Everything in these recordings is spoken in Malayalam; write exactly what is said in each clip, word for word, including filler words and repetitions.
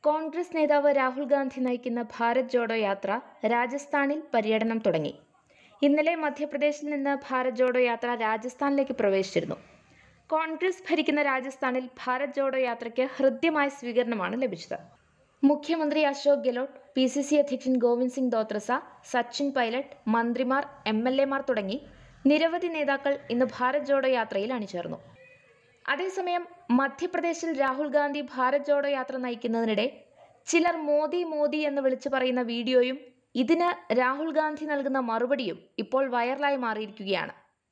കോൺഗ്രസ് നേതാവ് രാഹുൽ ഗാന്ധി നയിക്കുന്ന ഭാരത് ജോഡോ യാത്ര രാജസ്ഥാനിൽ പര്യടനം തുടങ്ങി. ഇന്നലെ മധ്യപ്രദേശിൽ നിന്ന് ഭാരത് ജോഡോ യാത്ര രാജസ്ഥാനിലേക്ക് പ്രവേശിച്ചിരുന്നു. കോൺഗ്രസ് ഭരിക്കുന്ന രാജസ്ഥാനിൽ ഭാരത് ജോഡോ യാത്രയ്ക്ക് ഹൃദ്യമായ സ്വീകരണമാണ് ലഭിച്ചത്. മുഖ്യമന്ത്രി Ashok Gehlot, P C C അധ്യക്ഷൻ ഗോവിന്ദ് സിംഗ് ദോത്രസ, സച്ചിൻ പൈലറ്റ്, മന്ത്രിമാർ, എം എൽ എമാർ തുടങ്ങി നിരവധി നേതാക്കൾ ഇന്ന് ഭാരത് ജോഡോ യാത്രയിൽ അണിചേർന്നു. അതേസമയം മധ്യപ്രദേശിൽ രാഹുൽ ഗാന്ധി ഭാരത് ജോഡോ യാത്ര നയിക്കുന്നതിനിടെ ചിലർ മോദി മോദി എന്ന് വിളിച്ചു പറയുന്ന വീഡിയോയും ഇതിന് രാഹുൽ ഗാന്ധി നൽകുന്ന മറുപടിയും ഇപ്പോൾ വൈറലായി മാറിയിരിക്കുകയാണ്.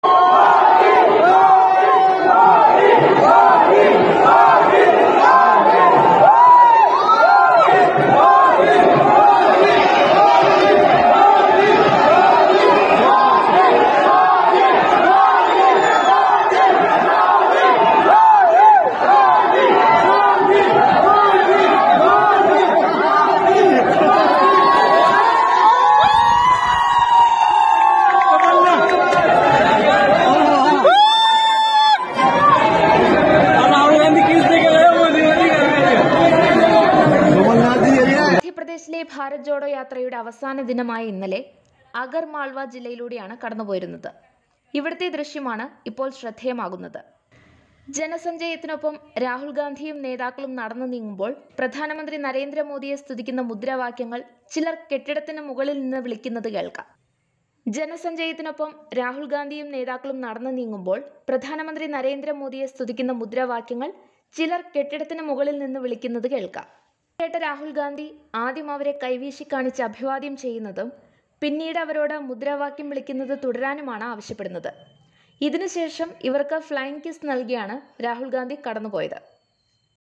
മധ്യപ്രദേശിലെ ഭാരത് ജോഡോ യാത്രയുടെ അവസാന ദിനമായ ഇന്നലെ അഗർ മാൾവ ജില്ലയിലൂടെയാണ് കടന്നുപോയിരുന്നത്. ഇവിടുത്തെ ദൃശ്യമാണ് ഇപ്പോൾ ശ്രദ്ധേയമാകുന്നത്. ജനസഞ്ചയത്തിനൊപ്പം രാഹുൽ ഗാന്ധിയും നേതാക്കളും നടന്നു നീങ്ങുമ്പോൾ പ്രധാനമന്ത്രി നരേന്ദ്രമോദിയെ സ്തുതിക്കുന്ന മുദ്രാവാക്യങ്ങൾ ചിലർ കെട്ടിടത്തിന് മുകളിൽ നിന്ന് വിളിക്കുന്നത് കേൾക്കാം. ജനസഞ്ചയത്തിനൊപ്പം രാഹുൽ ഗാന്ധിയും നേതാക്കളും നടന്നു നീങ്ങുമ്പോൾ പ്രധാനമന്ത്രി നരേന്ദ്രമോദിയെ സ്തുതിക്കുന്ന മുദ്രാവാക്യങ്ങൾ ചിലർ കെട്ടിടത്തിന് മുകളിൽ നിന്ന് വിളിക്കുന്നത് കേൾക്കാം. കേട്ട രാഹുൽ ഗാന്ധി ആദ്യം അവരെ കൈവീശി കാണിച്ച് അഭിവാദ്യം ചെയ്യുന്നതും പിന്നീട് അവരോട് മുദ്രാവാക്യം വിളിക്കുന്നത് തുടരാനുമാണ് ആവശ്യപ്പെടുന്നത്. ഇതിനുശേഷം ഇവർക്ക് ഫ്ലൈയിങ് കിസ് നൽകിയാണ് രാഹുൽ ഗാന്ധി കടന്നുപോയത്.